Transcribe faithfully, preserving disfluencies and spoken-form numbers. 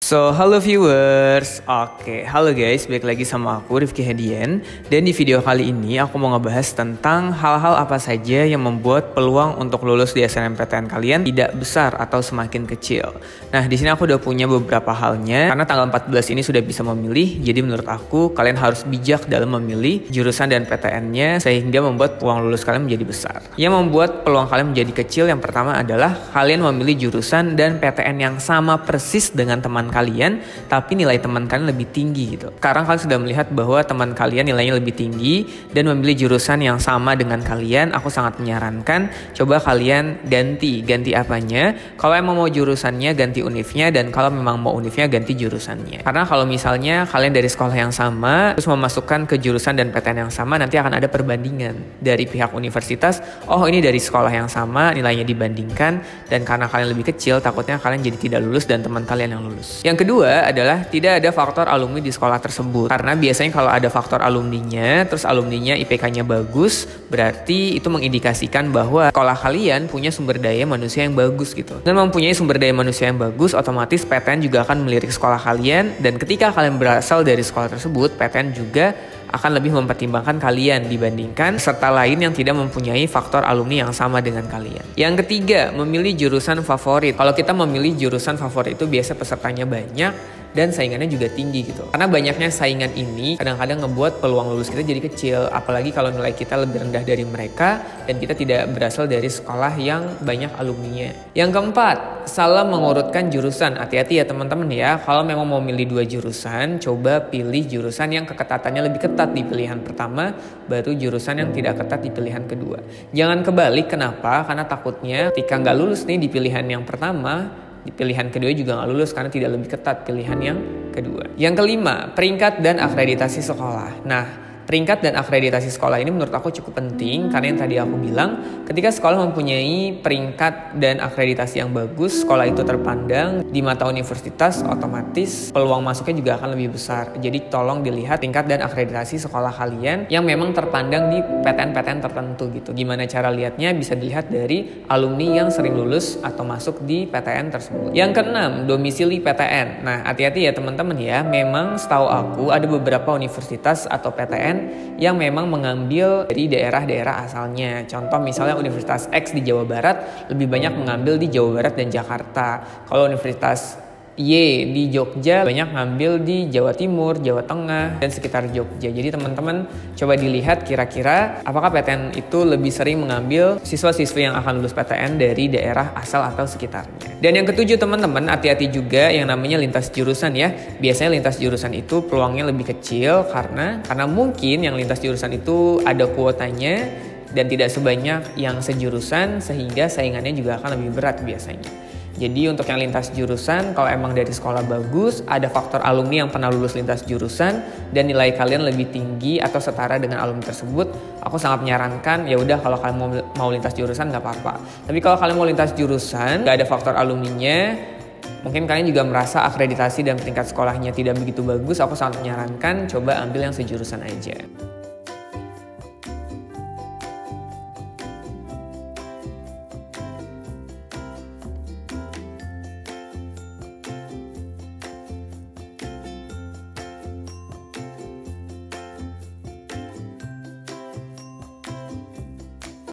So, halo viewers. Oke, halo guys, balik lagi sama aku Rifki Hedian. Dan di video kali ini aku mau ngebahas tentang hal-hal apa saja yang membuat peluang untuk lulus di S N M P T N kalian tidak besar atau semakin kecil. Nah, di sini aku udah punya beberapa halnya. Karena tanggal empat belas ini sudah bisa memilih, jadi menurut aku kalian harus bijak dalam memilih jurusan dan P T N-nya sehingga membuat peluang lulus kalian menjadi besar. Yang membuat peluang kalian menjadi kecil yang pertama adalah kalian memilih jurusan dan P T N yang sama persis dengan teman kalian, tapi nilai teman kalian lebih tinggi gitu. Sekarang kalian sudah melihat bahwa teman kalian nilainya lebih tinggi dan memilih jurusan yang sama dengan kalian. Aku sangat menyarankan coba kalian ganti. Ganti apanya? Kalau emang mau jurusannya ganti univnya, dan kalau memang mau univnya ganti jurusannya. Karena kalau misalnya kalian dari sekolah yang sama terus memasukkan ke jurusan dan P T N yang sama, nanti akan ada perbandingan dari pihak universitas. Oh, ini dari sekolah yang sama, nilainya dibandingkan, dan karena kalian lebih kecil takutnya kalian jadi tidak lulus dan teman kalian yang lulus. Yang kedua adalah tidak ada faktor alumni di sekolah tersebut. Karena biasanya kalau ada faktor alumninya, terus alumninya I P K-nya bagus, berarti itu mengindikasikan bahwa sekolah kalian punya sumber daya manusia yang bagus gitu. Dan mempunyai sumber daya manusia yang bagus, otomatis P T N juga akan melirik sekolah kalian. Dan ketika kalian berasal dari sekolah tersebut, P T N juga akan lebih mempertimbangkan kalian dibandingkan peserta lain yang tidak mempunyai faktor alumni yang sama dengan kalian. Yang ketiga, memilih jurusan favorit. Kalau kita memilih jurusan favorit itu biasa pesertanya banyak dan saingannya juga tinggi gitu. Karena banyaknya saingan ini kadang-kadang ngebuat peluang lulus kita jadi kecil, apalagi kalau nilai kita lebih rendah dari mereka dan kita tidak berasal dari sekolah yang banyak alumninya. Yang keempat, salah mengurutkan jurusan. Hati-hati ya teman-teman ya, kalau memang mau milih dua jurusan, coba pilih jurusan yang keketatannya lebih ketat di pilihan pertama, baru jurusan yang tidak ketat di pilihan kedua. Jangan kebalik, kenapa? Karena takutnya ketika nggak lulus nih di pilihan yang pertama, di pilihan kedua juga nggak lulus karena tidak lebih ketat pilihan yang kedua. Yang kelima, peringkat dan akreditasi sekolah. Nah, peringkat dan akreditasi sekolah ini menurut aku cukup penting karena yang tadi aku bilang, ketika sekolah mempunyai peringkat dan akreditasi yang bagus, sekolah itu terpandang di mata universitas, otomatis peluang masuknya juga akan lebih besar. Jadi tolong dilihat tingkat dan akreditasi sekolah kalian yang memang terpandang di P T N-P T N tertentu gitu. Gimana cara lihatnya? Bisa dilihat dari alumni yang sering lulus atau masuk di P T N tersebut. Yang keenam, domisili P T N. Nah, hati-hati ya teman-teman ya, memang setahu aku ada beberapa universitas atau P T N yang memang mengambil dari daerah-daerah asalnya. Contoh misalnya Universitas X di Jawa Barat lebih banyak mengambil di Jawa Barat dan Jakarta. Kalau Universitas Y di Jogja banyak ngambil di Jawa Timur, Jawa Tengah, dan sekitar Jogja. Jadi teman-teman coba dilihat kira-kira apakah P T N itu lebih sering mengambil siswa-siswi yang akan lulus P T N dari daerah asal atau sekitarnya. Dan yang ketujuh teman-teman, hati-hati juga yang namanya lintas jurusan ya. Biasanya lintas jurusan itu peluangnya lebih kecil karena karena mungkin yang lintas jurusan itu ada kuotanya dan tidak sebanyak yang sejurusan, sehingga saingannya juga akan lebih berat biasanya. Jadi untuk yang lintas jurusan, kalau emang dari sekolah bagus, ada faktor alumni yang pernah lulus lintas jurusan dan nilai kalian lebih tinggi atau setara dengan alumni tersebut, aku sangat menyarankan ya udah kalau kalian mau, mau lintas jurusan nggak apa-apa. Tapi kalau kalian mau lintas jurusan, nggak ada faktor alumninya, mungkin kalian juga merasa akreditasi dan peringkat sekolahnya tidak begitu bagus, aku sangat menyarankan coba ambil yang sejurusan aja.